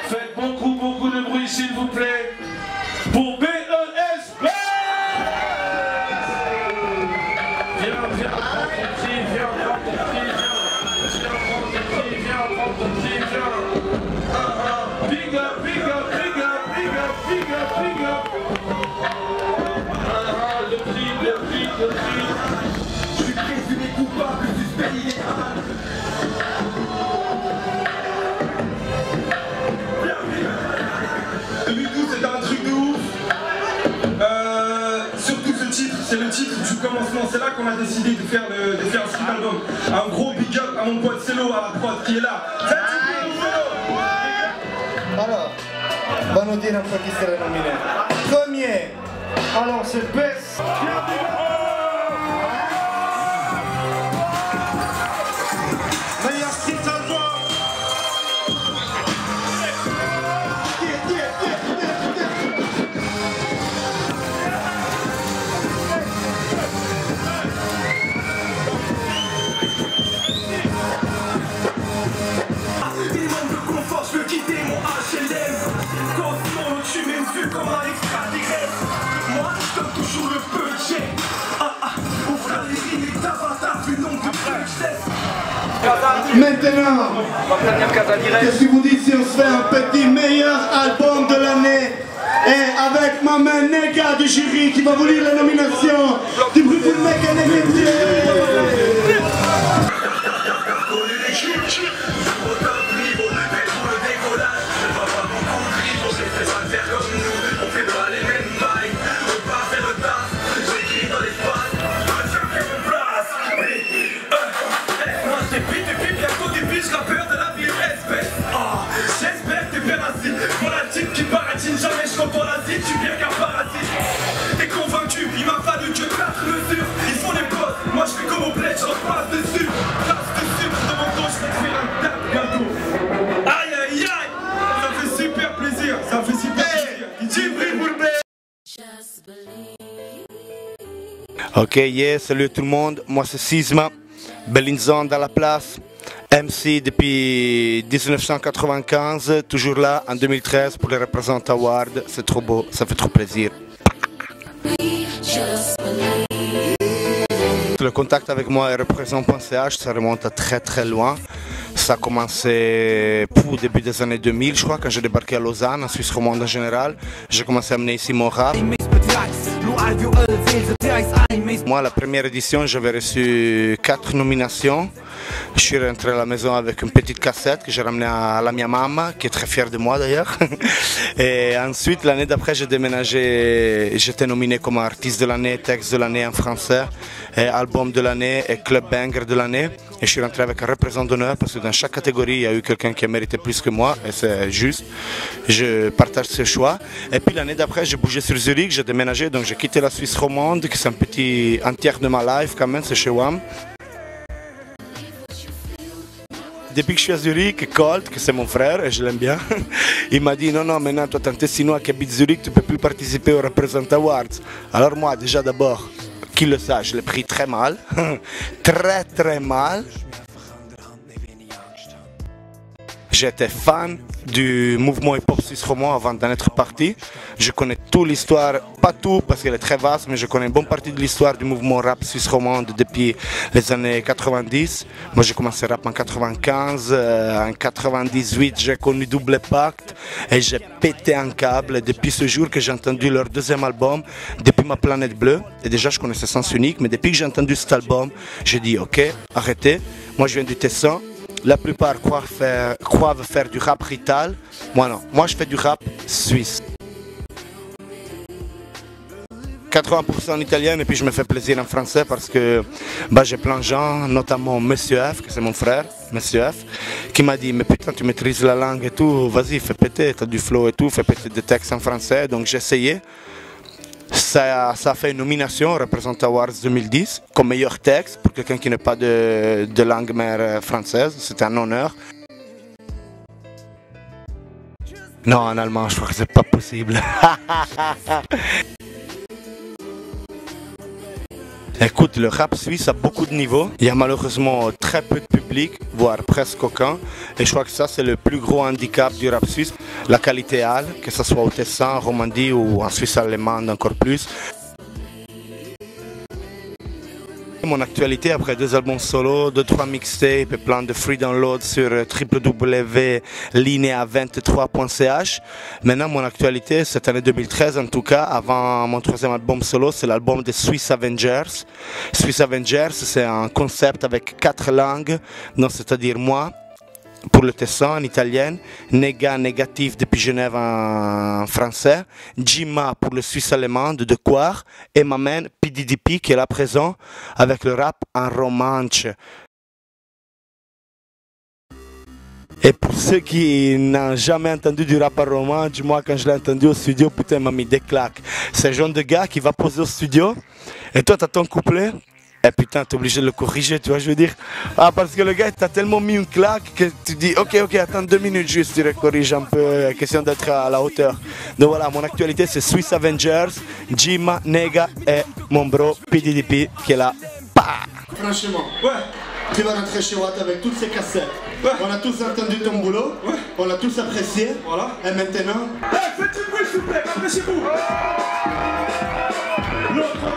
Faites beaucoup de bruit s'il vous plaît pour BESB. Viens prendre ton petit, viens prendre ton petit, viens prendre ton petit, viens. Big up, big up, big up, big up, big up, big up. Le prix. Je suis présumé coupable, suspect illégal. 2012 c'était un truc de ouf. Surtout ce titre, c'est le titre du commencement. C'est là qu'on a décidé de faire un street album. Un gros big up à mon pote Celo à la prod qui est là. Alors, vanno dire un po' chi sarà nominato. Premier, alors c'est Best. Meilleur street album. Comme un extraterrestre, moi je donne toujours le budget. Ouvre les rimes et t'as vu le nombre de maintenant, qu'est-ce que vous dites si on se fait un petit meilleur album de l'année? Et avec ma main néga du jury qui va vous lire la nomination. Du bruit pour le mec et les jamais je comprends la zine, tu viens qu'un parasite. T'es convaincu, il m'a fallu que 4 mesures. Ils font les postes, moi je fais comme au bled, je repasse dessus. Passe dessus, dans mon dos, je vais te faire un tap bientôt. Aïe aïe aïe, ça fait super plaisir, ça fait super plaisir. Ok, yeah, salut tout le monde, moi c'est Sisma, Bellinzon dans la place. MC depuis 1995, toujours là en 2013 pour les Represent Awards, c'est trop beau, ça fait trop plaisir. Le contact avec moi et Represent.ch, ça remonte à très loin. Ça a commencé au début des années 2000, je crois, quand j'ai débarqué à Lausanne, en Suisse romande en général. J'ai commencé à amener ici mon rap. Moi, la première édition, j'avais reçu 4 nominations. Je suis rentré à la maison avec une petite cassette que j'ai ramenée à la mia maman, qui est très fière de moi d'ailleurs. Et ensuite, l'année d'après, j'ai déménagé. J'étais nominé comme artiste de l'année, texte de l'année en français, et album de l'année et club banger de l'année. Et je suis rentré avec un représentant d'honneur parce que dans chaque catégorie, il y a eu quelqu'un qui a mérité plus que moi. Et c'est juste. Je partage ce choix. Et puis l'année d'après, j'ai bougé sur Zurich, j'ai déménagé. Donc j'ai quitté la Suisse romande, qui c'est un petit entière de ma life quand même, c'est chez WAM. Depuis que je suis à Zurich, Colt, que c'est mon frère et je l'aime bien, il m'a dit non, maintenant toi t'es un Tessinois qui habite Zurich, tu ne peux plus participer au Represent Awards. Alors moi, déjà d'abord, qu'il le sache, je l'ai pris très mal, très mal. J'étais fan du mouvement hip-hop suisse romand avant d'en être parti. Je connais toute l'histoire, pas tout parce qu'elle est très vaste, mais je connais une bonne partie de l'histoire du mouvement rap suisse romand depuis les années 90. Moi j'ai commencé rap en 95, en 98 j'ai connu Double Pacte et j'ai pété un câble depuis ce jour que j'ai entendu leur deuxième album, Depuis ma planète bleue. Et déjà je connaissais Sens Unique, mais depuis que j'ai entendu cet album, j'ai dit ok, arrêtez, moi je viens du Tessin. La plupart croient faire du rap rital. Moi non, moi je fais du rap suisse. 80% en italien et puis je me fais plaisir en français parce que j'ai plein de gens, notamment Monsieur F, que c'est mon frère, Monsieur F, qui m'a dit mais putain tu maîtrises la langue et tout, vas-y fais péter, t'as du flow et tout, fais péter des textes en français. Donc j'ai essayé. Ça a fait une nomination au Represent Awards 2010 comme meilleur texte pour quelqu'un qui n'est pas de langue mère française. C'était un honneur. Non, en allemand, je crois que c'est pas possible. Écoute, le rap suisse a beaucoup de niveaux. Il y a malheureusement très peu de public, voire presque aucun. Et je crois que ça, c'est le plus gros handicap du rap suisse. La qualité halle, que ce soit au Tessin, en Romandie ou en Suisse allemande encore plus. Mon actualité, après 2 albums solo, 2-3 mixtapes et plein de free downloads sur www.linea23.ch. Maintenant, mon actualité, cette année 2013 en tout cas, avant mon 3e album solo, c'est l'album des Swiss Avengers. Swiss Avengers, c'est un concept avec 4 langues, donc c'est-à-dire moi, pour le Tessin en italien, Nega négatif depuis Genève en français, Jima pour le suisse allemand de Quar et Mamen PDDP qui est là présent avec le rap en romanche. Et pour ceux qui n'ont jamais entendu du rap en romanche, moi quand je l'ai entendu au studio, putain, il m'a mis des claques. C'est le genre de gars qui va poser au studio et toi t'as ton couplet. Et putain, t'es obligé de le corriger, tu vois, je veux dire. Ah, parce que le gars, t'as tellement mis une claque que tu dis, ok, attends 2 minutes juste, tu le corriges un peu, question d'être à la hauteur. Donc voilà, mon actualité, c'est Swiss Avengers, Jima, Nega et mon bro PDDP qui est là. Bah. Franchement, Ouais. tu vas rentrer chez Watt avec toutes ces cassettes. Ouais. On a tous entendu ton boulot, Ouais. on l'a tous apprécié. Voilà. Et maintenant, Faites du bruit, s'il vous plaît, appréciez-vous. L'autre